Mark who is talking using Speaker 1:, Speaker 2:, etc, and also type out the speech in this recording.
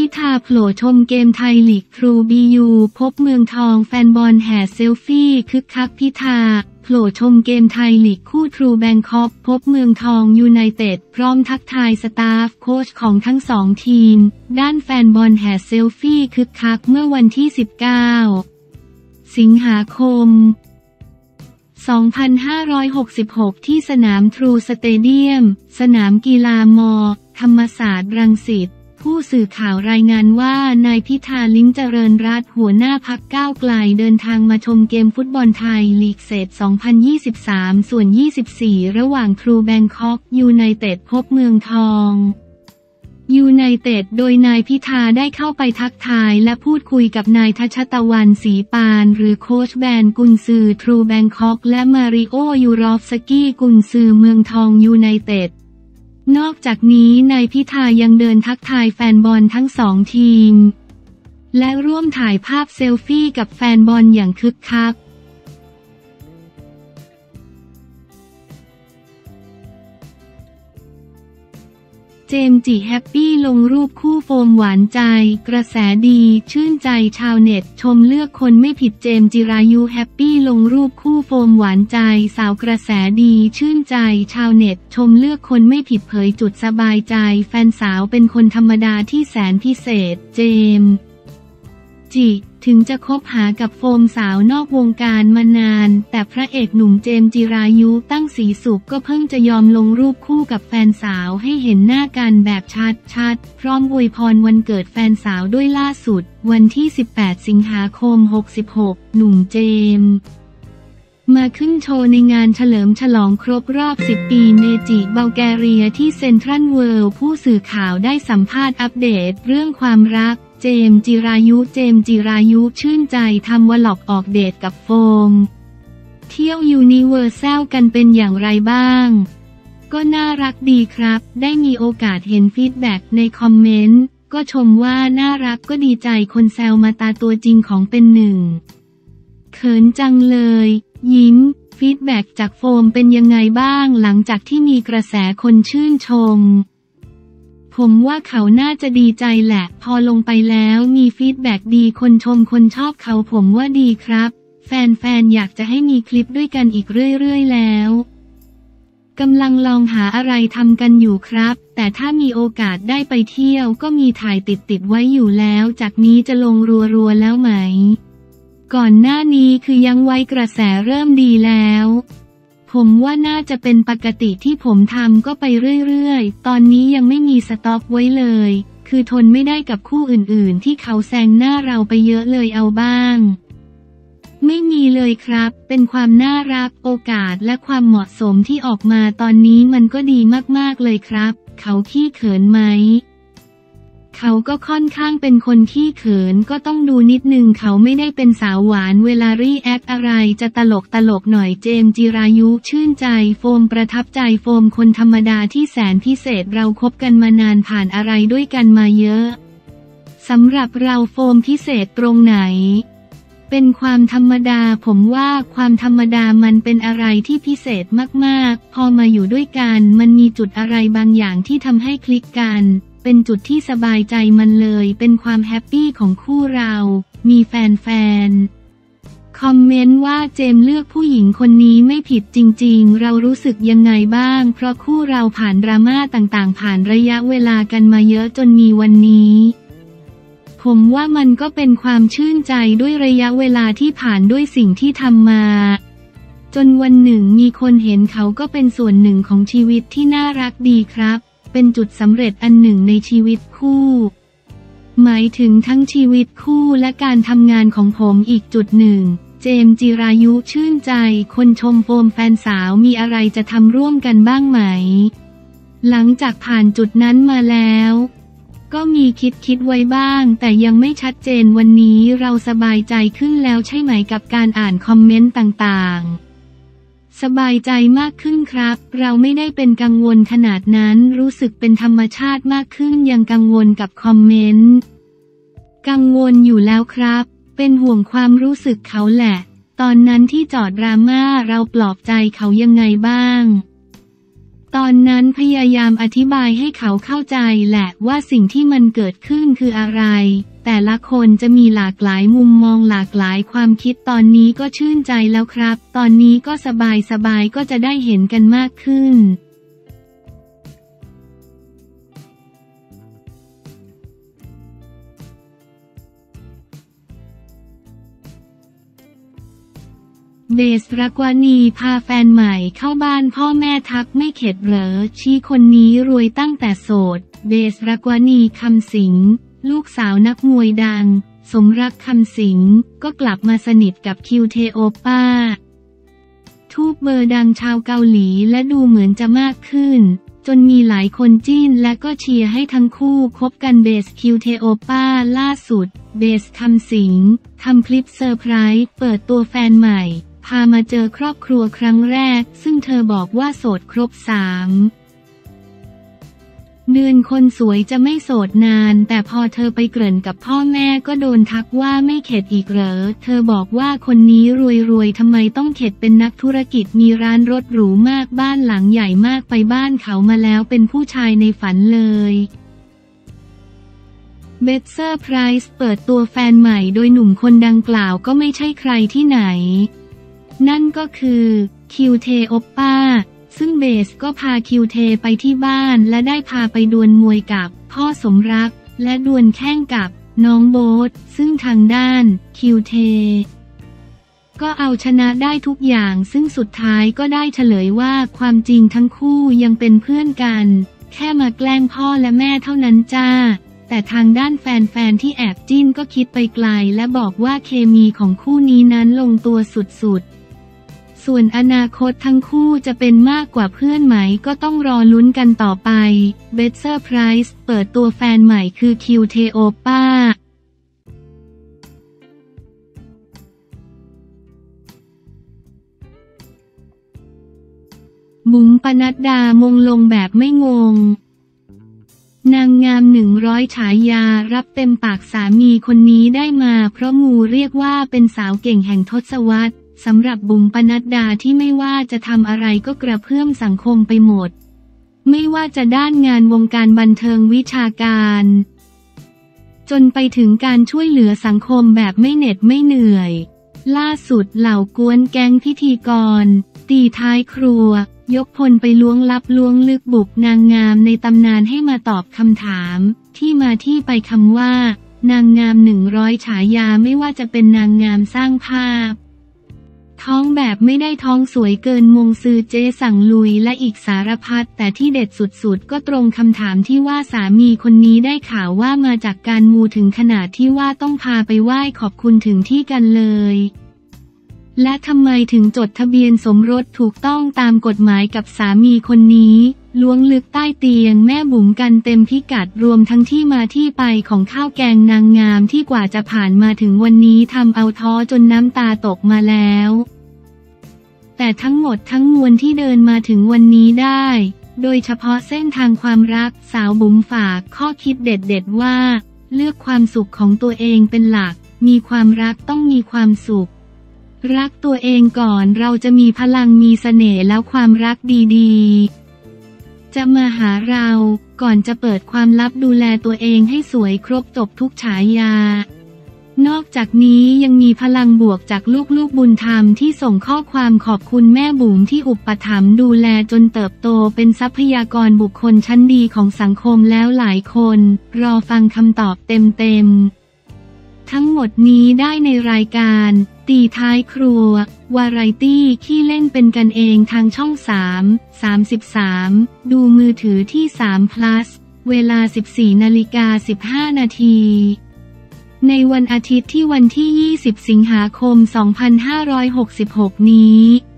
Speaker 1: ธาโผล่ชมเกมไทยลีกทรูบียูพบเมืองทองแฟนบอลแห่เซลฟี่คึกคักพิธาโผล่ชมเกมไทยลีกคู่ทรูแบงคอกพบเมืองทองยูไนเต็ดพร้อมทักทายสตาฟโค้ชของทั้งสองทีมด้านแฟนบอลแห่เซลฟี่คึกคักเมื่อวันที่ 19 สิงหาคม 2566 ที่สนามทรูสเตเดียมสนามกีฬามอธรรมศาสตร์รังสิตผู้สื่อข่าวรายงานว่านายพิธา ลิ้มเจริญรัตน์หัวหน้าพรรคก้าวไกลเดินทางมาชมเกมฟุตบอลไทยลีกเศษ 2023 ส่วน 24 ระหว่างทรูแบงคอกยูไนเต็ดพบเมืองทองยูไนเต็ดโดยนายพิธาได้เข้าไปทักทายและพูดคุยกับนายทัชตะวันศรีปานหรือโค้ชแบนกุนซือทรูแบงคอกและมาริโอยูรอฟสกี้กุนซือเมืองทองยูไนเต็ดนอกจากนี้นายพิธายังเดินทักทายแฟนบอลทั้งสองทีมและร่วมถ่ายภาพเซลฟี่กับแฟนบอลอย่างคึกคักเจมส์จิแฮปปี้ลงรูปคู่โฟมหวานใจกระแสดีชื่นใจชาวเน็ตชมเลือกคนไม่ผิดเจมส์จิรายุแฮปปี้ลงรูปคู่โฟมหวานใจสาวกระแสดีชื่นใจชาวเน็ตชมเลือกคนไม่ผิดเผยจุดสบายใจแฟนสาวเป็นคนธรรมดาที่แสนพิเศษเจมส์จิถึงจะคบหากับโฟมสาวนอกวงการมานานแต่พระเอกหนุ่มเจมส์จิรายุตั้งศรีสุขก็เพิ่งจะยอมลงรูปคู่กับแฟนสาวให้เห็นหน้ากันแบบชัดพร้อมอวยพรวันเกิดแฟนสาวด้วยล่าสุดวันที่ 18 สิงหาคม 66 หนุ่มเจมส์มาขึ้นโชว์ในงานเฉลิมฉลองครบรอบ 10 ปีเมจิบัลแกเรียที่เซ็นทรัลเวิลด์ผู้สื่อข่าวได้สัมภาษณ์อัปเดตเรื่องความรักเจมส์จิรายุชื่นใจทำวล็อกออกเดทกับโฟมเที่ยวยูนิเวอร์แซลกันเป็นอย่างไรบ้างก็น่ารักดีครับได้มีโอกาสเห็นฟีดแบ็กในคอมเมนต์ก็ชมว่าน่ารักก็ดีใจคนแซวมาตาตัวจริงของเป็นหนึ่งเขินจังเลยยิ้มฟีดแบ็กจากโฟมเป็นยังไงบ้างหลังจากที่มีกระแสคนชื่นชมผมว่าเขาน่าจะดีใจแหละพอลงไปแล้วมีฟีดแบ็กดีคนชมคนชอบเขาผมว่าดีครับแฟนๆอยากจะให้มีคลิปด้วยกันอีกเรื่อยๆแล้วกำลังลองหาอะไรทำกันอยู่ครับแต่ถ้ามีโอกาสได้ไปเที่ยวก็มีถ่ายติดไว้อยู่แล้วจากนี้จะลงรัวๆแล้วไหมก่อนหน้านี้คือยังไว้กระแสเริ่มดีแล้วผมว่าน่าจะเป็นปกติที่ผมทำก็ไปเรื่อยๆตอนนี้ยังไม่มีสต็อกไว้เลยคือทนไม่ได้กับคู่อื่นๆที่เขาแซงหน้าเราไปเยอะเลยเอาบ้างไม่มีเลยครับเป็นความน่ารักโอกาสและความเหมาะสมที่ออกมาตอนนี้มันก็ดีมากๆเลยครับเขาขี้เขินไหมเขาก็ค่อนข้างเป็นคนขี้เขินก็ต้องดูนิดนึงเขาไม่ได้เป็นสาวหวานเวลารีแอคอะไรจะตลกหน่อยเจมส์จิรายุชื่นใจโฟมประทับใจโฟมคนธรรมดาที่แสนพิเศษเราคบกันมานานผ่านอะไรด้วยกันมาเยอะสำหรับเราโฟมพิเศษตรงไหนเป็นความธรรมดาผมว่าความธรรมดามันเป็นอะไรที่พิเศษมากๆพอมาอยู่ด้วยกันมันมีจุดอะไรบางอย่างที่ทำให้คลิกกันเป็นจุดที่สบายใจมันเลยเป็นความแฮปปี้ของคู่เรามีแฟนคอมเมนต์ว่าเจมส์เลือกผู้หญิงคนนี้ไม่ผิดจริงๆเรารู้สึกยังไงบ้างเพราะคู่เราผ่านดราม่าต่างๆผ่านระยะเวลากันมาเยอะจนมีวันนี้ผมว่ามันก็เป็นความชื่นใจด้วยระยะเวลาที่ผ่านด้วยสิ่งที่ทำมาจนวันหนึ่งมีคนเห็นเขาก็เป็นส่วนหนึ่งของชีวิตที่น่ารักดีครับเป็นจุดสำเร็จอันหนึ่งในชีวิตคู่หมายถึงทั้งชีวิตคู่และการทำงานของผมอีกจุดหนึ่งเจมส์จิรายุชื่นใจคนชมโฟมแฟนสาวมีอะไรจะทำร่วมกันบ้างไหมหลังจากผ่านจุดนั้นมาแล้วก็มีคิดไว้บ้างแต่ยังไม่ชัดเจนวันนี้เราสบายใจขึ้นแล้วใช่ไหมกับการอ่านคอมเมนต์ต่างๆสบายใจมากขึ้นครับเราไม่ได้เป็นกังวลขนาดนั้นรู้สึกเป็นธรรมชาติมากขึ้นยังกังวลกับคอมเมนต์กังวลอยู่แล้วครับเป็นห่วงความรู้สึกเขาแหละตอนนั้นที่จอดดราม่าเราปลอบใจเขายังไงบ้างตอนนั้นพยายามอธิบายให้เขาเข้าใจแหละว่าสิ่งที่มันเกิดขึ้นคืออะไรแต่ละคนจะมีหลากหลายมุมมองหลากหลายความคิดตอนนี้ก็ชื่นใจแล้วครับตอนนี้ก็สบายก็จะได้เห็นกันมากขึ้นเบสรักวานีพาแฟนใหม่เข้าบ้านพ่อแม่ทักไม่เข็ดเหรอชี้คนนี้รวยตั้งแต่โสดเบสรักวานีคำสิงลูกสาวนักมวยดังสมรักคำสิงก็กลับมาสนิทกับคิวเทโอป้าทูบเบอร์ดังชาวเกาหลีและดูเหมือนจะมากขึ้นจนมีหลายคนจิ้นและก็เชียร์ให้ทั้งคู่คบกันเบสคิวเทโอป้าล่าสุดเบสคำสิงทำคลิปเซอร์ไพรส์เปิดตัวแฟนใหม่พามาเจอครอบครัวครั้งแรกซึ่งเธอบอกว่าโสดครบ3 เดือนคนสวยจะไม่โสดนานแต่พอเธอไปเกริ่นกับพ่อแม่ก็โดนทักว่าไม่เข็ดอีกเหรอเธอบอกว่าคนนี้รวยทำไมต้องเข็ดเป็นนักธุรกิจมีร้านรถหรูมากบ้านหลังใหญ่มากไปบ้านเขามาแล้วเป็นผู้ชายในฝันเลยเบสเซอร์ไพรส์เปิดตัวแฟนใหม่โดยหนุ่มคนดังกล่าวก็ไม่ใช่ใครที่ไหนนั่นก็คือคิวเทโอป้าซึ่งเบสก็พาคิวเทไปที่บ้านและได้พาไปดวลมวยกับพ่อสมรักและดวลแข่งกับน้องโบ๊ทซึ่งทางด้านคิวเทก็เอาชนะได้ทุกอย่างซึ่งสุดท้ายก็ได้เฉลยว่าความจริงทั้งคู่ยังเป็นเพื่อนกันแค่มาแกล้งพ่อและแม่เท่านั้นจ้าแต่ทางด้านแฟนๆที่แอบจิ้นก็คิดไปไกลและบอกว่าเคมีของคู่นี้นั้นลงตัวสุดๆส่วนอนาคตทั้งคู่จะเป็นมากกว่าเพื่อนไหมก็ต้องรอลุ้นกันต่อไปเบสเซอร์ไพรส์เปิดตัวแฟนใหม่คือคิวเทโอป้าบุ๋มปนัดดามงลงแบบไม่งงนางงาม100ฉายารับเต็มปากสามีคนนี้ได้มาเพราะงูเรียกว่าเป็นสาวเก่งแห่งทศวรรษสำหรับบุ๋มปนัดดาที่ไม่ว่าจะทำอะไรก็กระเพื่อมสังคมไปหมดไม่ว่าจะด้านงานวงการบันเทิงวิชาการจนไปถึงการช่วยเหลือสังคมแบบไม่เหน็ดไม่เหนื่อยล่าสุดเหล่ากวนแก๊งพิธีกรตีท้ายครัวยกพลไปล้วงลับล้วงลึกบุกนางงามในตำนานให้มาตอบคำถามที่มาที่ไปคำว่านางงาม100ฉายาไม่ว่าจะเป็นนางงามสร้างภาพท้องแบบไม่ได้ท้องสวยเกินมงซือเจ๊สั่งลุยและอีกสารพัดแต่ที่เด็ดสุดๆก็ตรงคำถามที่ว่าสามีคนนี้ได้ข่าวว่ามาจากการมูถึงขนาดที่ว่าต้องพาไปไหว้ขอบคุณถึงที่กันเลยและทำไมถึงจดทะเบียนสมรสถูกต้องตามกฎหมายกับสามีคนนี้ล้วงลึกใต้เตียงแม่บุ๋มกันเต็มพิกัดรวมทั้งที่มาที่ไปของข้าวแกงนางงามที่กว่าจะผ่านมาถึงวันนี้ทำเอาท้อจนน้ำตาตกมาแล้วแต่ทั้งหมดทั้งมวลที่เดินมาถึงวันนี้ได้โดยเฉพาะเส้นทางความรักสาวบุ๋มฝากข้อคิดเด็ดๆว่าเลือกความสุขของตัวเองเป็นหลักมีความรักต้องมีความสุขรักตัวเองก่อนเราจะมีพลังมีเสน่ห์แล้วความรักดีๆจะมาหาเราก่อนจะเปิดความลับดูแลตัวเองให้สวยครบจบทุกฉายานอกจากนี้ยังมีพลังบวกจากลูกๆบุญธรรมที่ส่งข้อความขอบคุณแม่บุ๋มที่อุปถัมภ์ดูแลจนเติบโตเป็นทรัพยากรบุคคลชั้นดีของสังคมแล้วหลายคนรอฟังคำตอบเต็มๆทั้งหมดนี้ได้ในรายการตีท้ายครัววาไรตี้ขี้เล่นเป็นกันเองทางช่อง33ดูมือถือที่3 plus เวลา 14:15 นาทีในวันอาทิตย์ที่วันที่20 สิงหาคม 2566 นี้